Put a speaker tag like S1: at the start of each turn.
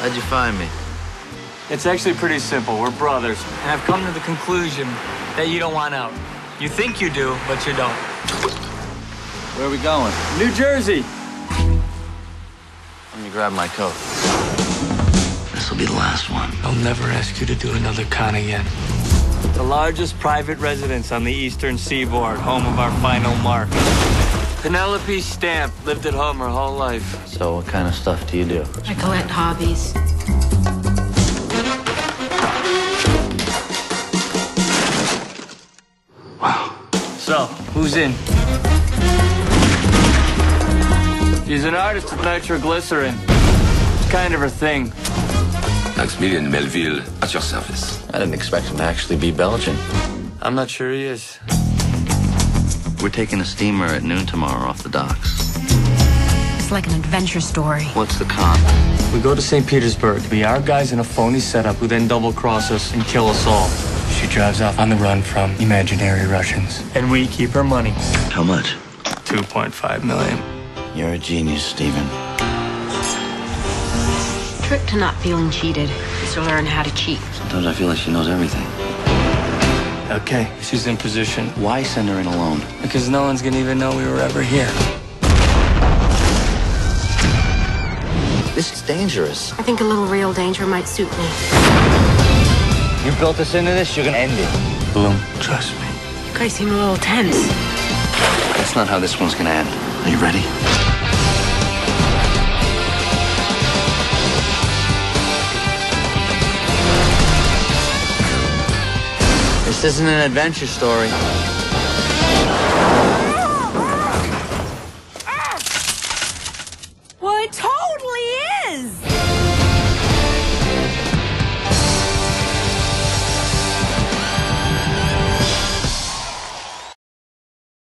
S1: How'd you find me?
S2: It's actually pretty simple. We're brothers. And I've come to the conclusion that you don't want out. You think you do, but you don't.
S1: Where are we going?
S2: New Jersey.
S1: Let me grab my coat. This'll be the last one.
S2: I'll never ask you to do another con again. The largest private residence on the eastern seaboard, home of our final mark. Penelope Stamp lived at home her whole life.
S1: So what kind of stuff do you do?
S3: I collect hobbies.
S1: Wow.
S2: So, who's in? She's an artist with nitroglycerin. It's kind of her thing.
S4: Maximilian Melville, at your service.
S1: I didn't expect him to actually be Belgian.
S2: I'm not sure he is.
S1: We're taking a steamer at noon tomorrow off the docks.
S3: It's like an adventure story.
S1: What's the con?
S2: We go to St. Petersburg. Be our guys in a phony setup who then double-cross us and kill us all. She drives off on the run from imaginary Russians. And we keep her money.
S1: How much?
S2: $2.5 million.
S1: You're a genius, Steven.
S3: Trick to not feeling cheated is to learn how to cheat.
S1: Sometimes I feel like she knows everything.
S2: Okay, she's in position.
S1: Why send her in alone?
S2: Because no one's gonna even know we were ever here.
S1: This is dangerous.
S3: I think a little real danger might suit me.
S1: You built us into this, you're gonna end it.
S2: Bloom, trust me.
S3: You guys seem a little tense.
S1: That's not how this one's gonna end. Are you ready? This isn't an adventure story.